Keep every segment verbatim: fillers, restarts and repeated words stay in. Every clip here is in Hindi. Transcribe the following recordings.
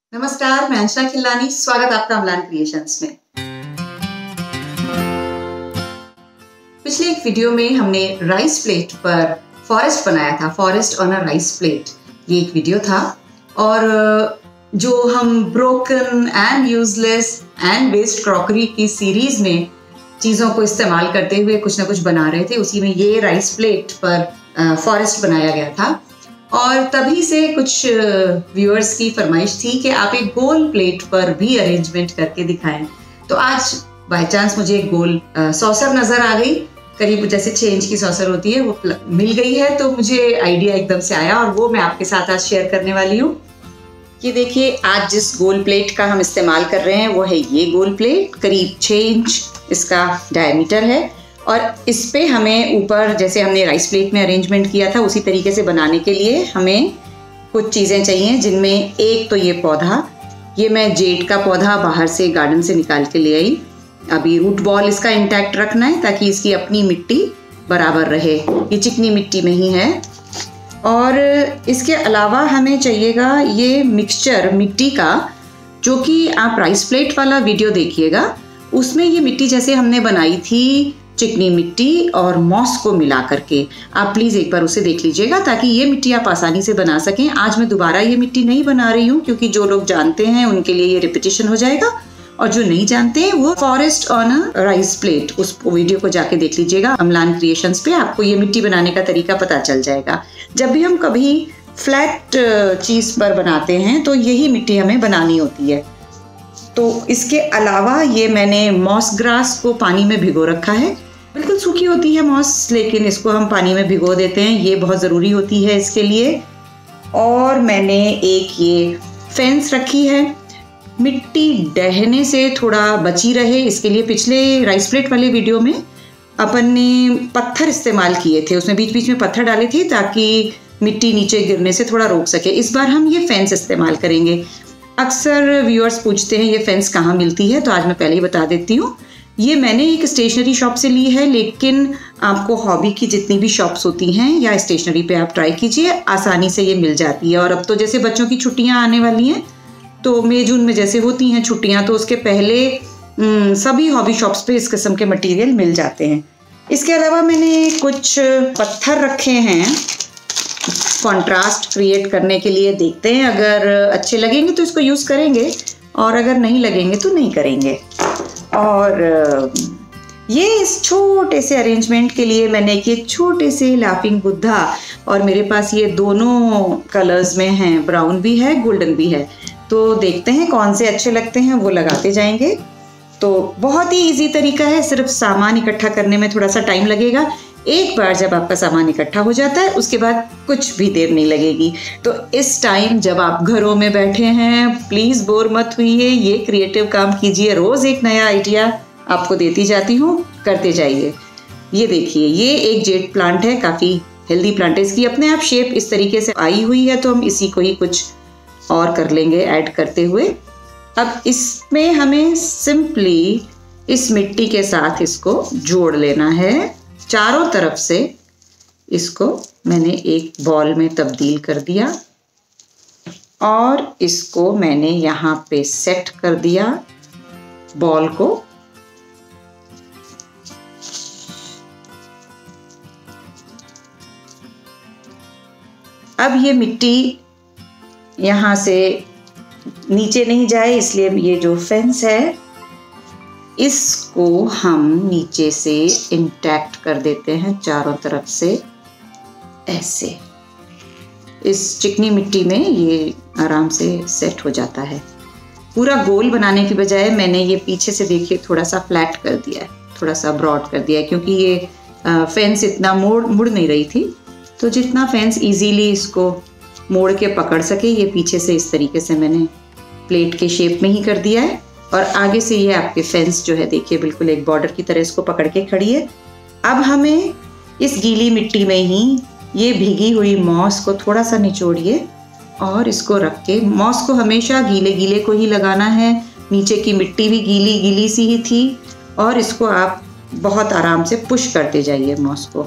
नमस्कार, मैं अंजना खिलनानी। स्वागत आपका अमलान क्रिएशंस में। पिछले एक वीडियो में हमने राइस प्लेट पर फॉरेस्ट बनाया था, forest on a rice plate. ये एक वीडियो था और जो हम broken and useless and waste crockery की सीरीज में चीज़ों को इस्तेमाल करते हुए कुछ ना कुछ बना रहे थे, उसी में ये राइस प्लेट पर फॉरेस्ट बनाया गया था। और तभी से कुछ व्यूअर्स की फरमाइश थी कि आप एक गोल प्लेट पर भी अरेंजमेंट करके दिखाएं। तो आज बाय चांस मुझे एक गोल सॉसर नज़र आ गई, करीब जैसे चेंज की सॉसर होती है, वो मिल गई है। तो मुझे आइडिया एकदम से आया और वो मैं आपके साथ आज शेयर करने वाली हूँ। ये देखिए, आज जिस गोल प्लेट का हम इस्तेमाल कर रहे हैं वो है ये गोल प्लेट। करीब छः इंच इसका डायमीटर है और इस पे हमें ऊपर, जैसे हमने राइस प्लेट में अरेंजमेंट किया था, उसी तरीके से बनाने के लिए हमें कुछ चीज़ें चाहिए, जिनमें एक तो ये पौधा, ये मैं जेड का पौधा बाहर से गार्डन से निकाल के ले आई। अभी रूट बॉल इसका इंटैक्ट रखना है ताकि इसकी अपनी मिट्टी बराबर रहे। ये चिकनी मिट्टी में ही है। और इसके अलावा हमें चाहिएगा ये मिक्सचर मिट्टी का, जो कि आप राइस प्लेट वाला वीडियो देखिएगा, उसमें ये मिट्टी जैसे हमने बनाई थी चिकनी मिट्टी और मॉस को मिला करके। आप प्लीज़ एक बार उसे देख लीजिएगा ताकि ये मिट्टी आप आसानी से बना सकें। आज मैं दोबारा ये मिट्टी नहीं बना रही हूँ, क्योंकि जो लोग जानते हैं उनके लिए ये रिपीटिशन हो जाएगा, और जो नहीं जानते हैं वो forest on a rice plate, उस वीडियो को जाके देख लीजिएगा अमलान क्रिएशंस पे। आपको ये मिट्टी बनाने का तरीका पता चल जाएगा। जब भी हम कभी फ्लैट चीज़ पर बनाते हैं तो यही मिट्टी हमें बनानी होती है। तो इसके अलावा ये मैंने मॉस ग्रास को पानी में भिगो रखा है। बिल्कुल सूखी होती है मॉस, लेकिन इसको हम पानी में भिगो देते हैं, ये बहुत ज़रूरी होती है इसके लिए। और मैंने एक ये फेंस रखी है, मिट्टी डहने से थोड़ा बची रहे इसके लिए। पिछले राइस प्लेट वाले वीडियो में अपन ने पत्थर इस्तेमाल किए थे, उसमें बीच बीच में पत्थर डाले थे ताकि मिट्टी नीचे गिरने से थोड़ा रोक सके। इस बार हम ये फेंस इस्तेमाल करेंगे। अक्सर व्यूअर्स पूछते हैं ये फेंस कहाँ मिलती है, तो आज मैं पहले ही बता देती हूँ। ये मैंने एक स्टेशनरी शॉप से ली है, लेकिन आपको हॉबी की जितनी भी शॉप्स होती हैं या स्टेशनरी पे आप ट्राई कीजिए, आसानी से ये मिल जाती है। और अब तो जैसे बच्चों की छुट्टियां आने वाली हैं, तो मई जून में जैसे होती हैं छुट्टियां, तो उसके पहले न, सभी हॉबी शॉप्स पे इस किस्म के मटेरियल मिल जाते हैं। इसके अलावा मैंने कुछ पत्थर रखे हैं कॉन्ट्रास्ट क्रिएट करने के लिए। देखते हैं, अगर अच्छे लगेंगे तो इसको यूज़ करेंगे, और अगर नहीं लगेंगे तो नहीं करेंगे। और ये इस छोटे से अरेंजमेंट के लिए मैंने ये छोटे से लाफिंग बुद्धा, और मेरे पास ये दोनों कलर्स में हैं, ब्राउन भी है गोल्डन भी है। तो देखते हैं कौन से अच्छे लगते हैं, वो लगाते जाएंगे। तो बहुत ही इजी तरीका है, सिर्फ सामान इकट्ठा करने में थोड़ा सा टाइम लगेगा। एक बार जब आपका सामान इकट्ठा हो जाता है, उसके बाद कुछ भी देर नहीं लगेगी। तो इस टाइम जब आप घरों में बैठे हैं, प्लीज़ बोर मत हुइए, ये क्रिएटिव काम कीजिए। रोज़ एक नया आइडिया आपको देती जाती हूँ, करते जाइए। ये देखिए, ये एक जेड प्लांट है, काफ़ी हेल्दी प्लांट है। इसकी अपने आप शेप इस तरीके से आई हुई है, तो हम इसी को ही कुछ और कर लेंगे ऐड करते हुए। अब इसमें हमें सिंपली इस मिट्टी के साथ इसको जोड़ लेना है चारों तरफ से। इसको मैंने एक बॉल में तब्दील कर दिया और इसको मैंने यहाँ पे सेट कर दिया बॉल को। अब ये मिट्टी यहाँ से नीचे नहीं जाए, इसलिए ये जो फेंस है इसको हम नीचे से इंटैक्ट कर देते हैं चारों तरफ से, ऐसे। इस चिकनी मिट्टी में ये आराम से सेट हो जाता है। पूरा गोल बनाने की बजाय मैंने ये पीछे से देखिए थोड़ा सा फ्लैट कर दिया है, थोड़ा सा ब्रॉड कर दिया है, क्योंकि ये फेंस इतना मोड़ मुड़ नहीं रही थी। तो जितना फेंस इजीली इसको मोड़ के पकड़ सके, ये पीछे से इस तरीके से मैंने प्लेट के शेप में ही कर दिया है। और आगे से ये आपके फेंस जो है, देखिए बिल्कुल एक बॉर्डर की तरह इसको पकड़ के खड़ी है। अब हमें इस गीली मिट्टी में ही ये भीगी हुई मॉस को थोड़ा सा निचोड़िए और इसको रख के, मॉस को हमेशा गीले गीले को ही लगाना है। नीचे की मिट्टी भी गीली गीली सी ही थी, और इसको आप बहुत आराम से पुश करते जाइए मॉस को।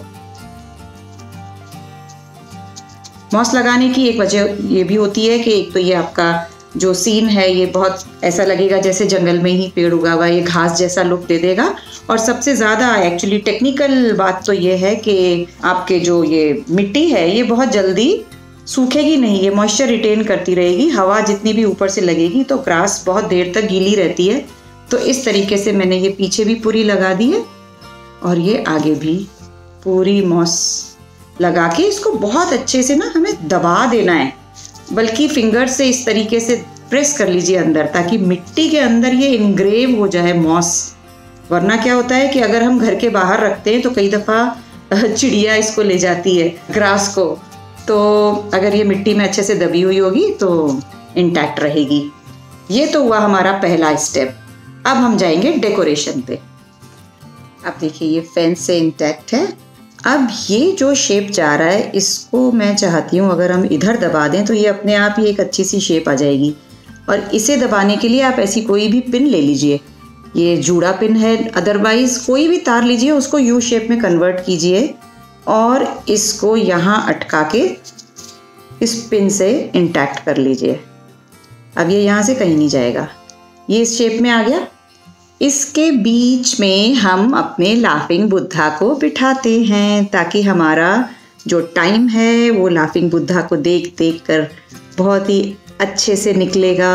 मॉस लगाने की एक वजह ये भी होती है कि एक तो ये आपका जो सीन है ये बहुत ऐसा लगेगा जैसे जंगल में ही पेड़ उगा हुआ है, ये घास जैसा लुक दे देगा। और सबसे ज़्यादा एक्चुअली टेक्निकल बात तो ये है कि आपके जो ये मिट्टी है ये बहुत जल्दी सूखेगी नहीं, ये मॉइस्चर रिटेन करती रहेगी। हवा जितनी भी ऊपर से लगेगी तो ग्रास बहुत देर तक गीली रहती है। तो इस तरीके से मैंने ये पीछे भी पूरी लगा दी है और ये आगे भी पूरी मॉस लगा के इसको बहुत अच्छे से ना हमें दबा देना है, बल्कि फिंगर से इस तरीके से प्रेस कर लीजिए अंदर, ताकि मिट्टी के अंदर ये इंग्रेव हो जाए मॉस। वरना क्या होता है कि अगर हम घर के बाहर रखते हैं तो कई दफ़ा चिड़िया इसको ले जाती है ग्रास को, तो अगर ये मिट्टी में अच्छे से दबी हुई होगी तो इंटैक्ट रहेगी। ये तो हुआ हमारा पहला स्टेप। अब हम जाएंगे डेकोरेशन पे। अब देखिए ये फेंस से इंटैक्ट है। अब ये जो शेप जा रहा है इसको मैं चाहती हूँ अगर हम इधर दबा दें तो ये अपने आप ही एक अच्छी सी शेप आ जाएगी। और इसे दबाने के लिए आप ऐसी कोई भी पिन ले लीजिए, ये जूड़ा पिन है, अदरवाइज़ कोई भी तार लीजिए, उसको यू शेप में कन्वर्ट कीजिए और इसको यहाँ अटका के इस पिन से इंटैक्ट कर लीजिए। अब ये यहाँ से कहीं नहीं जाएगा, ये इस शेप में आ गया। इसके बीच में हम अपने लाफिंग बुद्धा को बिठाते हैं ताकि हमारा जो टाइम है वो लाफिंग बुद्धा को देख देख कर बहुत ही अच्छे से निकलेगा।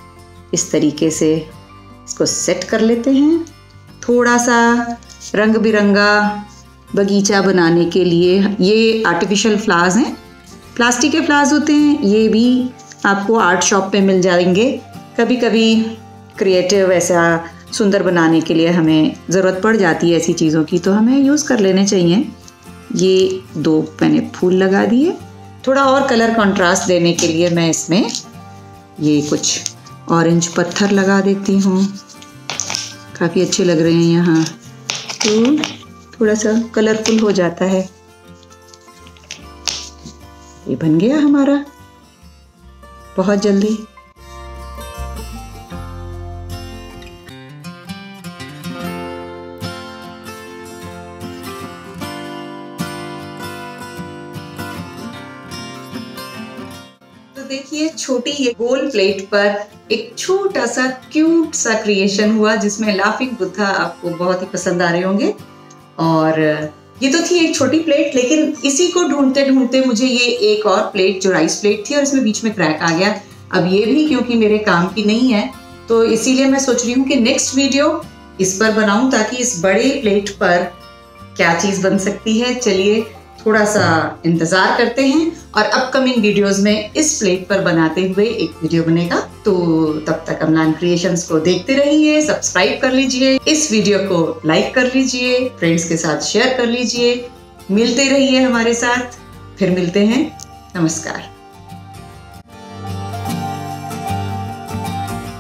इस तरीके से इसको सेट कर लेते हैं। थोड़ा सा रंग बिरंगा बगीचा बनाने के लिए ये आर्टिफिशियल फ्लावर्स हैं, प्लास्टिक के फ्लावर्स होते हैं, ये भी आपको आर्ट शॉप पे मिल जाएंगे। कभी कभी क्रिएटिव ऐसा सुंदर बनाने के लिए हमें ज़रूरत पड़ जाती है ऐसी चीज़ों की, तो हमें यूज़ कर लेने चाहिए। ये दो मैंने फूल लगा दिए। थोड़ा और कलर कंट्रास्ट देने के लिए मैं इसमें ये कुछ ऑरेंज पत्थर लगा देती हूँ, काफ़ी अच्छे लग रहे हैं यहाँ, तो थोड़ा सा कलरफुल हो जाता है। ये बन गया हमारा बहुत जल्दी। देखिए छोटी ये गोल प्लेट पर एक छोटा सा क्यूट सा क्रिएशन हुआ जिसमें लाफिंग बुद्धा आपको बहुत ही पसंद आ रहे होंगे। और ये तो थी एक छोटी प्लेट, लेकिन इसी को ढूंढते ढूंढते मुझे ये एक और प्लेट जो राइस प्लेट थी और इसमें बीच में क्रैक आ गया। अब ये भी क्योंकि मेरे काम की नहीं है तो इसीलिए मैं सोच रही हूँ कि नेक्स्ट वीडियो इस पर बनाऊं ताकि इस बड़े प्लेट पर क्या चीज़ बन सकती है। चलिए थोड़ा सा इंतज़ार करते हैं और अपकमिंग वीडियोस में इस प्लेट पर बनाते हुए एक वीडियो बनेगा। तो तब तक अमलान क्रिएशंस को देखते रहिए, सब्सक्राइब कर लीजिए, इस वीडियो को लाइक कर लीजिए, फ्रेंड्स के साथ शेयर कर लीजिए। मिलते रहिए हमारे साथ, फिर मिलते हैं। नमस्कार।